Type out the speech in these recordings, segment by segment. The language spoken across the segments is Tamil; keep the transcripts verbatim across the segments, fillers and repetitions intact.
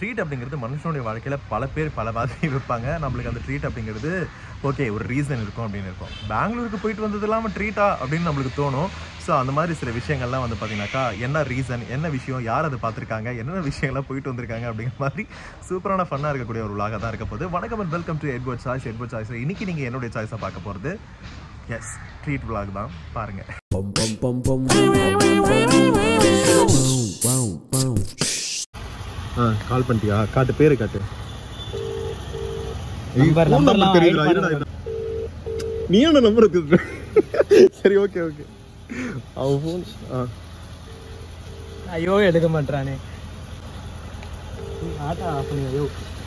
ட்ரீட் அப்படிங்கிறது மனுஷனுடைய வாழ்க்கையில் பல பேர் பல மாதிரி வைப்பாங்க. நம்மளுக்கு அந்த ட்ரீட் அப்படிங்கிறது ஓகே ஒரு ரீசன் இருக்கும் அப்படின்னு இருக்கும். பெங்களூருக்கு போயிட்டு வந்தது இல்லாமல் ட்ரீட்டா அப்படின்னு நம்மளுக்கு தோணும். ஸோ அந்த மாதிரி சில விஷயங்கள்லாம் வந்து பார்த்தீங்கன்னாக்கா என்ன ரீசன், என்ன விஷயம், யார் அதை பார்த்துருக்காங்க, என்னென்ன விஷயங்கள்லாம் போயிட்டு வந்திருக்காங்க அப்படிங்கிற மாதிரி சூப்பரான ஃபன்னாக இருக்கக்கூடிய ஒரு விலாக தான் இருக்க போகுது. வணக்கம் and welcome to Edward Choice. Edward Choice இன்னைக்கு நீங்கள் என்னுடைய சாய்ஸை பார்க்க போகிறது எஸ் ட்ரீட் விலாக் தான். பாருங்கள். ஆ கால் பண்ணிட்டியா? காட்டு பேரு காட்டு. நீ என்ன நம்பர் இருக்குது? சரி ஓகே ஓகே. அவன் ஃபோன் ஐயோ எடுக்க மாட்டானே. ஆட்டா ஆஃப் பண்ணி ஐயோ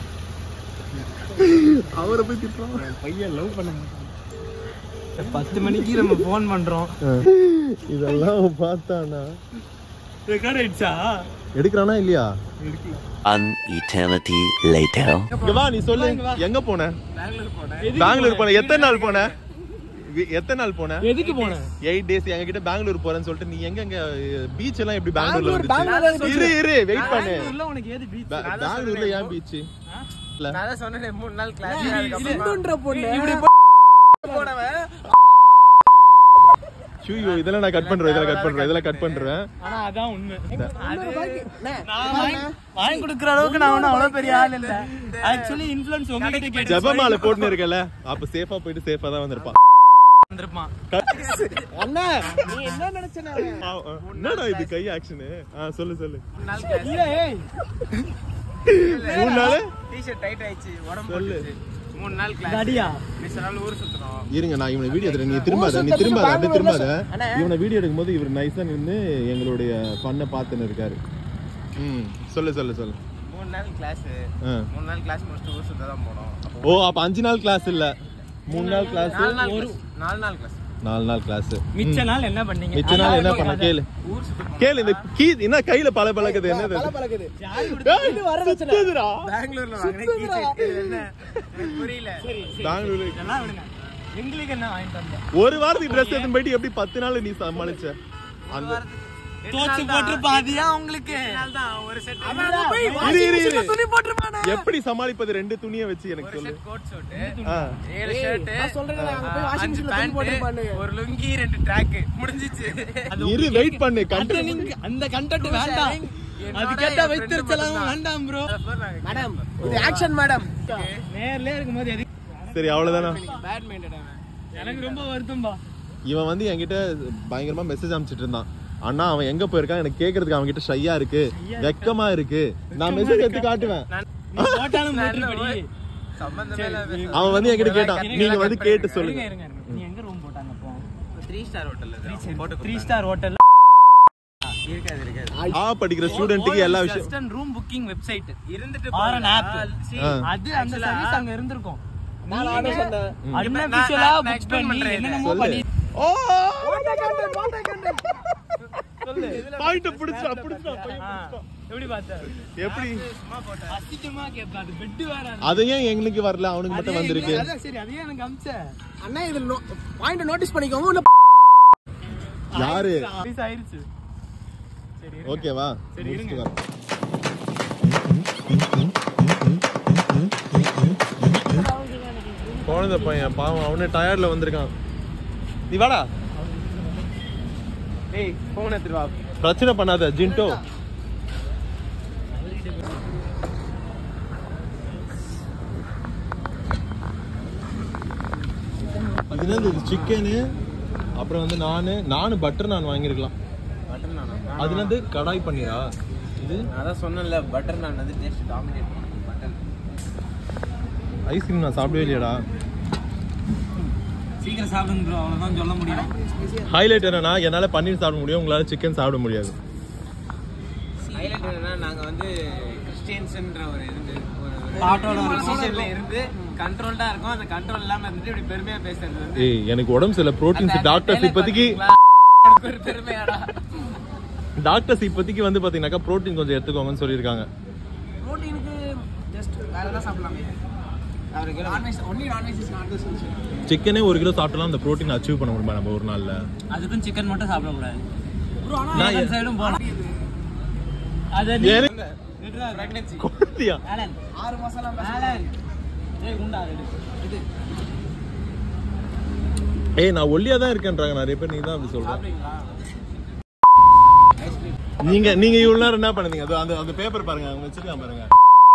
அவரை போய் திட்டுறான். பையன் லவ் பண்ண மாட்டான். பத்து மணிக்கு நம்ம ஃபோன் பண்றோம். இதெல்லாம் பார்த்தானா ரெக்கார்ட் ஆயிடுச்சா? எடுக்கிறானா இல்லையா? An eternity later. இங்க வா, நீ சொல்லு எங்க போன? பெங்களூர் போனேன். பெங்களூர் போன. எத்தனை நாள் போன? எத்தனை நாள் போன? எதுக்கு போன? Eight days. எங்க கிட்ட பெங்களூர் போறேன்னு சொல்லிட்டு நீ எங்க எங்க பீச் எல்லாம் எப்படி பெங்களூர்ல இருந்துச்சு? இரு இரு வெயிட் பண்ணு. பெங்களூர்ல உனக்கு ஏது பீச்? பெங்களூர்ல ஏன் பீச்? நான் தான் சொன்னேன் மூணு நாள் கிளாஸ் இதுன்ற பொண்ணு இப்படி போனவன். ஐயோ இதெல்லாம் நான் கட் பண்றேன், இதெல்லாம் கட் பண்றேன், இதெல்லாம் கட் பண்றேன். ஆனா அதான் உண்மை. நான் வாங்கி கொடுக்குற அளவுக்கு நான் ஒன்னும் அவ்வளவு பெரிய ஆள் இல்ல. ஆக்சுவலி இன்ஃப்ளூயன்ஸ் உங்ககிட்ட கேட்டு ஜெபமால போட்டுன்னு இருக்கல, அப்ப சேஃபா போயிட்டு சேஃபா தான் வந்திருப்பான். வந்திருப்பான். அண்ணா நீ என்ன நினைச்சனா? என்னடா இது கை ஆக்ஷன்? ஆ சொல்லு சொல்லு. இல்ல ஏய் மூணு நாள் டி-ஷர்ட் டைட் ஆயிச்சு, உடம்பு சொல்லு. போட்டுச்சு. மூணு நாள் கிளாஸ் காடியா மிஸ் நாள் ஊர் சுத்தறோம். இருங்க நான் இவனை வீடியோ எடுறேன். நீ திரும்பாத, நீ திரும்பாத, அப்படியே திரும்பாத. இவனை வீடியோ எடுக்கும்போது இவர் நைஸா நின்னு எங்களுடைய ஃபன்னை பார்த்துன்னு இருக்காரு. ம் சொல்லு சொல்லு சொல்லு. மூணு நாள் கிளாஸ். மூணு நாள் கிளாஸ் முடிச்சிட்டு ஊர் சுத்த தான் போறோம். ஓ அப்ப அஞ்சு நாள் கிளாஸ் இல்ல, மூணு நாள் கிளாஸ், ஒரு நாலு நாள் கிளாஸ். நாலு நாள் கிளாஸ். மிச்ச நாள் என்ன பண்ணீங்க? மிச்ச நாள் என்ன பண்ண கேளு. ஊர் சுத்த கேளு. இந்த கீ என்ன கையில பல பழக்குது? என்னது பல பழகுது? யாரு கொடுத்தது? வரவச்சனா பெங்களூர்ல வாங்குன கீ இது என்ன? எனக்கு புரியல. சரி சரி பெங்களூர்ல இதெல்லாம் விடுங்க. எங்களுக்கு என்ன வாங்கிட்டு வந்த? ஒரு வாரத்துக்கு Dress எடுத்து போயிட்டு எப்படி பத்து நாள் நீ சமாளிச்ச? அந்த தோச்சு போட்டு பாதியா உங்களுக்கு தான் ஒரு செட். அவன் போய் இரு இரு துணி போட்டுமானே. எப்படி சமாளிப்பது ரெண்டு துணியை வச்சு எனக்கு சொல்லு. கோட் ஷர்ட், ஆ ஏழு ஷர்ட், நான் சொல்றேன் அங்க போய் வாஷிங் அஞ்சு மிஷின்ல துணி போட்டு பேண்ட், ஒரு லுங்கி, ரெண்டு ட்ராக் முடிஞ்சிச்சு. இரு வெயிட் பண்ணு. கண்டென்ட் அந்த கண்டென்ட் வேண்டாம். அது கேட்டா வைத்திருச்சலாம் வேண்டாம் ப்ரோ. மேடம் இது ஆக்ஷன் மேடம். நேர்ல இருக்கும்போது எது சரி அவ்வளவுதானா? பேட் மைண்டட் அவன். எனக்கு ரொம்ப வருத்தம்பா. இவன் வந்து என்கிட்ட பயங்கரமா மெசேஜ் அனுப்பிச்சிட்டு இருந்தான். அண்ணா அவன் எங்க போயிருக்கான் எனக்கு கேக்குறதுக்கு அவன் கிட்ட ஷையா இருக்கு, வெக்கமா இருக்கு. நான் மெசேஜ் எடுத்து காட்டுவேன். நீ போட்டாலும் போட்டுபடி சம்பந்தமே இல்ல. அவன் வந்து என்கிட்ட கேட்டான், நீங்க வந்து கேட்டு சொல்லுங்க. இருங்க இருங்க. நீ எங்க ரூம் போட்டாங்க அப்போ? த்ரீ ஸ்டார் ஹோட்டல்ல போட்டு த்ரீ ஸ்டார் ஹோட்டல்ல இருக்காது இருக்காது. ஆ படிக்கிற ஸ்டூடண்ட்க்கு எல்லா விஷயம் ஜஸ்ட் ரூம் புக்கிங் வெப்சைட் இருந்துட்டு ஆர் an app. அது அந்த சர்வீஸ் அங்க இருந்திருக்கும். நான் ஆர்டர் பண்ணேன். அன்அபிஷியலா புக் பண்ணி என்னென்னமோ பண்ணி oh what a content what a content சொல்லு. பாயிண்ட் புடிச்சா புடிச்சா பையன் புடிச்சா. எப்படி பார்த்த? எப்படி சும்மா போட்ட அசிங்கமா கேப்பா. அது பெட் வேற. அது ஏன் எங்களுக்கு வரல, அவனுக்கு மட்டும் வந்திருக்கு? அதான் சரி அதையே எனக்கு அம்ச. அண்ணா இது பாயிண்ட் நோட்டீஸ் பண்ணிக்கோங்க. உன்ன யாரு சர்வீஸ் ஆயிருச்சு. சரி ஓகேவா? சரி இருங்க. குழந்தை பையன் பாவம், அவனே டயர்ட்ல வந்திருக்கான். நீ வாடா. டேய் போன் எடுத்து வா. பிரச்சனை பண்ணாத ஜின்டோ. இது என்னது? சிக்கனு, அப்புறம் வந்து நானு நானு பட்டர் நான் வாங்கியிருக்கலாம். பட்டர் நானா? அது என்னது? கடாய் பன்னீரா இது? அதான் சொன்னேன்ல பட்டர் நான் வந்து டேஸ்ட் டாமினேட் பண்ணும். பட்டர் ஐஸ்கிரீம் நான் சாப்பிடவே இல்லையாடா. சீக்கிரம் சாப்பிடுங்க ப்ரோ, அவ்வளவுதான் சொல்ல முடியும். ஹைலைட் என்னன்னா என்னால பன்னீர் சாப்பிட முடியும், உங்களால சிக்கன் சாப்பிட முடியாது. ஹைலைட் என்னன்னா நாங்க வந்து கிறிஸ்டியன்ஸ்ன்ற ஒரு இருந்து ஒரு பாட்டோட ஒரு பொசிஷன்ல இருந்து கண்ட்ரோல்டா இருக்கும். அந்த கண்ட்ரோல் இல்லாம இருந்துட்டு இப்படி பெருமையா பேசுறது வந்து ஏய் எனக்கு உடம்பு சில புரோட்டீன்ஸ் டாக்டர்ஸ் இப்போதைக்கு ஒரு பெருமையாடா. டாக்டர்ஸ் இப்போதைக்கு வந்து பாத்தீங்கன்னாக்கா புரோட்டீன் கொஞ்சம் எடுத்துக்கோங்கன்னு சொல்லியிருக்காங்க. புரோட்டீனுக்கு ஜஸ்ட் வேற ஏதாவது சாப்பிடலாம். Non veg only non veg is not the solution. சிக்கனே ஒரு கிலோ சாப்பிட்டலாம் அந்த புரோட்டீன் அச்சீவ் பண்ண முடியுமா நம்ம ஒரு நாள்ல? அதுக்கும் சிக்கன் மட்டும் சாப்பிட கூடாது ப்ரோ. ஆனா நான் சைடும் போலாம். அத நீ பிரெக்னன்சி குழந்தையா? ஆலன் ஆறு மாசம்லாம் ஆலன் ஏய் குண்டா இது இது ஏய் நான் ஒல்லியா தான் இருக்கேன்றாங்க நிறைய பேர். நீங்க தான் அப்படி சொல்ற. நீங்க நீங்க இவ்வளவு நேரம் என்ன பண்ணுங்க? அது அந்த அந்த பேப்பர் பாருங்க, அவங்க வச்சிருக்காங்க பாருங்க.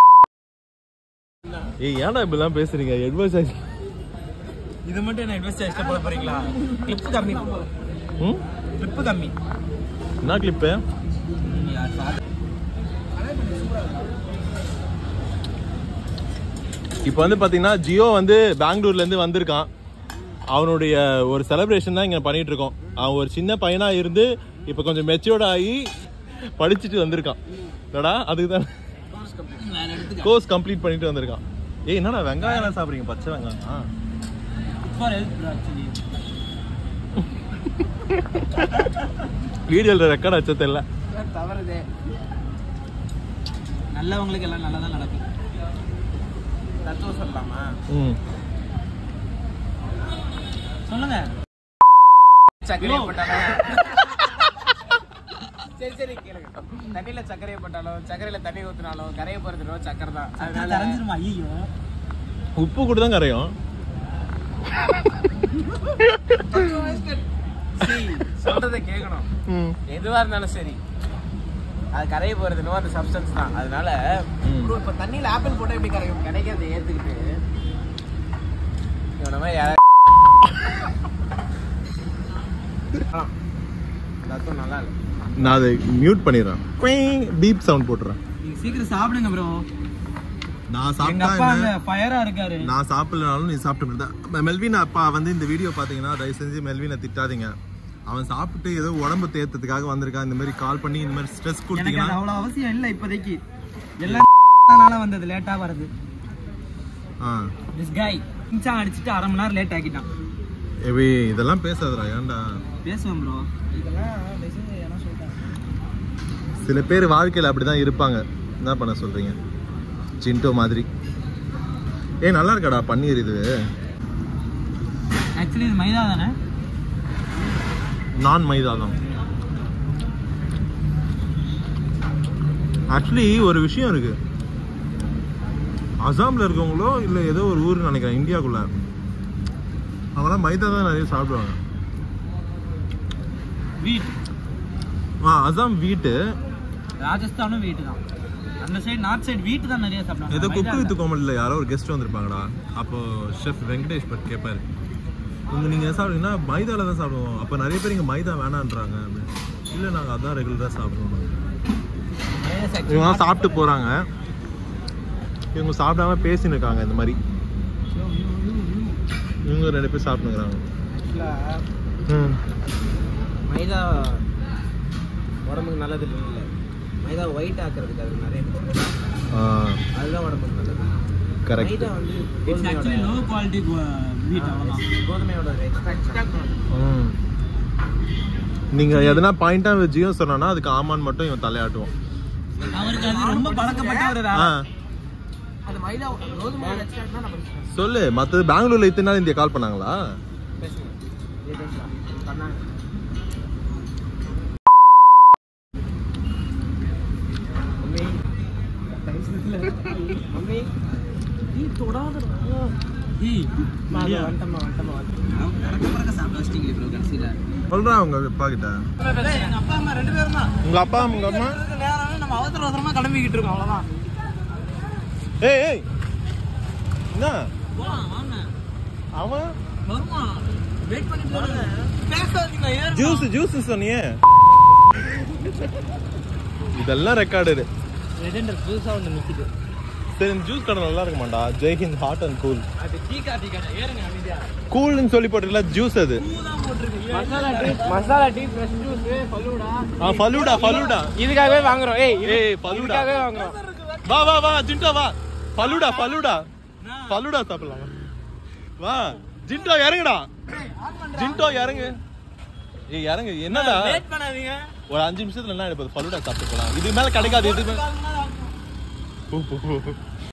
ஏய் ஏன்டா இப்படி எல்லாம் பேசுறீங்க? அட்வைஸ் ஆச்சு. இது மட்டும் என்ன இன்வெஸ்ட் எக்ஸ்ட்ரா போட போறீங்களா? கிளிப் கம்மி. ம் கிளிப் கம்மி. என்ன கிளிப்? இப்போ வந்து பாத்தீங்கன்னா ஜியோ வந்து பெங்களூர்ல இருந்து வந்திருக்கான். அவனுடைய ஒரு செலிப்ரேஷன் தான் இங்க பண்ணிட்டு இருக்கோம். அவன் ஒரு சின்ன பையனா இருந்து இப்போ கொஞ்சம் மெச்சூர்ட் ஆகி படிச்சுட்டு வந்திருக்கான். இல்லடா அதுக்கு தான் கோர்ஸ் கம்ப்ளீட் பண்ணிட்டு வந்திருக்கான். ஏய் என்னடா வெங்காயம் எல்லாம் சாப்பிடுறீங்க? பச்சை வெங்காயம். For health actually. வீடியோல ரெக்கார்ட் ஆச்சு தெரியல. தவறுதே. நல்லவங்களுக்கு எல்லாம் நல்லா தான் நடக்கும். தத்துவம் சொல்லலாமா? ம் சொல்லுங்க. சக்கரை போட்டாலும் சரி சரி கேளுங்க. தண்ணியில சக்கரையை போட்டாலும் சக்கரையில தண்ணி ஊத்தினாலும் கரையை போறதுனோ சக்கரை தான். அதனால தெரிஞ்சிருமா? ஐயோ உப்பு கூட தான் கரையும். சொல்றதை கேட்கணும். எதுவா இருந்தாலும் சரி அது கரையை போறதுனோ அந்த சப்ஸ்டன்ஸ் தான். அதனால இப்ப தண்ணியில ஆப்பிள் போட்டா எப்படி கரையும்? கிடைக்கிறத ஏத்துக்கிட்டு இவன மாதிரி யாராவது நல்லா இல்லை. நான் அதை மியூட் பண்ணிடுறேன். பீப் சவுண்ட் போட்டுறேன். நீங்க சீக்கிரம் சாப்பிடுங்க ப்ரோ. நான் எங்க அப்பா அங்க சாப்பிட்டா ஃபயரா இருக்காரு. நான் சாப்பிடலனாலும் நீ சாப்பிட்டு. மெல்வின் அப்பா வந்து இந்த வீடியோ பாத்தீங்கன்னா தயவு செஞ்சு மெல்வினை திட்டாதீங்க. அவன் சாப்பிட்டு ஏதோ உடம்பு தேர்த்ததுக்காக வந்திருக்கான். இந்த மாதிரி கால் பண்ணி இந்த மாதிரி ஸ்ட்ரெஸ் கொடுத்தீங்கன்னா அவ்வளவு அவசியம் இல்ல. இப்போதைக்கு எல்லாம் வந்தது லேட்டா வருது. திஸ் கை இன்ச்சா அடிச்சிட்டு அரை மணி நேரம் லேட் ஆக்கிட்டான். ஏவி இதெல்லாம் பேசாதடா. ஏன்டா பேசுவோம் ப்ரோ. சில பேர் வாழ்க்கையில் அப்படிதான் இருப்பாங்க. என்ன பண்ண சொல்றீங்க? சிண்டோ மாதிரி. ஏய் நல்லா இருக்காடா பன்னீர். இது ஆக்சுவலி இது மைதா தானே? நான் மைதா தான். ஆக்சுவலி ஒரு விஷயம் இருக்கு. அசாம்ல இருக்கவங்களோ இல்லை ஏதோ ஒரு ஊர் நினைக்கிறேன் இந்தியாவுக்குள்ள, அவங்களாம் மைதா தான் நிறைய சாப்பிடுவாங்க. வீட். ஆ அசாம் வீட்டு. ராஜஸ்தானும் வீட்டு தான். அந்த சைடு நார்த் சைடு வீட்டு தான் நிறைய சாப்பிடுவாங்க. ஏதோ குக்கு வித்து கோமல்ல யாரோ ஒரு கெஸ்ட் வந்திருப்பாங்கடா. அப்போ ஷெஃப் வெங்கடேஷ் பட் கேட்பாரு, உங்க நீங்க என்ன சாப்பிடுவீங்கன்னா மைதால தான் சாப்பிடுவோம். அப்போ நிறைய பேர் இங்கே மைதா வேணான்றாங்க. இல்லை நாங்கள் அதான் ரெகுலராக சாப்பிடுவோம். இவங்க சாப்பிட்டு போறாங்க. இவங்க சாப்பிடாம பேசின்னு இருக்காங்க. இந்த மாதிரி இவங்க ரெண்டு பேர் சாப்பிட்டுக்கிறாங்க. மைதா உடம்புக்கு நல்லது இல்லை. மைதா ஒயிட் ஆக்குறதுக்கு அது நிறைய அதுதான் உடம்புக்கு நல்லது. கரெக்ட். மைதா வந்து it's actually low quality wheat. அவ்வளவுதான். கோதுமையோட எக்ஸ்ட்ராக்ட். நீங்க எதனா பாயிண்டா ஜியோ சொன்னா அதுக்கு ஆமான்னு மட்டும் இவன் தலையாட்டுவோம். அவருக்கு அது ரொம்ப பழக்கப்பட்ட ஒரு வேலை. அது மைதா கோதுமையோட எக்ஸ்ட்ராக்ட் தான் நம்ம சொல்லு. மற்றது பெங்களூர்ல இத்தனை நாள் இந்தியா கால் பண்ணாங்களா? பேசுங்க. இது பேசலாம். பண்ணாங்க. மம்மி நீ தொடாதடா. ஏய் மாமா வண்டமா வண்டமா நடக்க பறக்க சாப்பிட வச்சிட்டீங்க ப்ரோ கடைசில. சொல்றா உங்க அப்பா கிட்ட. எங்க அப்பா அம்மா ரெண்டு பேரும் தான். உங்க அப்பா உங்க அம்மா நேரம் நம்ம அவசர அவசரமா கிளம்பிக்கிட்டு இருக்கோம். அவ்வளவுதான். ஏய் ஏய் என்ன போலாம் வாங்க. அவன் வருமா? வெயிட் பண்ணிட்டு இருங்க. பேசாதீங்க. ஏறு. ஜூஸ் ஜூஸ் சொன்னியே. இதெல்லாம் ரெக்கார்டு. லெஜெண்டர் புதுசா வந்து நிக்குது. சரி ஜூஸ் கடை நல்லா இருக்குமாண்டா. Jaihind hot and cool. அது டீ காபி கடை. ஏறுங்க அமைதியா. கூல்னு சொல்லி போட்டுல ஜூஸ் அது. பூதான் போட்டுருக்கு. Masala tea masala tea fresh juice falooda. ஆ ஃபலூடா ஃபலூடா. இதுக்காகவே வாங்குறோம். ஏய் ஏய் ஃபலூடா. இதுக்காகவே வாங்குறோம். வா வா வா ஜிண்டோ வா. ஃபலூடா ஃபலூடா. ஃபலூடா சாப்பிடலாம். வா ஜிண்டோ இறங்குடா. ஜிண்டோ இறங்கு. ஏய் இறங்கு. என்னடா வெயிட் பண்ணாதீங்க. ஒரு அஞ்சு நிமிஷத்துல என்ன எடுப்பது? ஃபலூடா சாப்பிட்டு போலாம். இது மேல கிடைக்காது. இது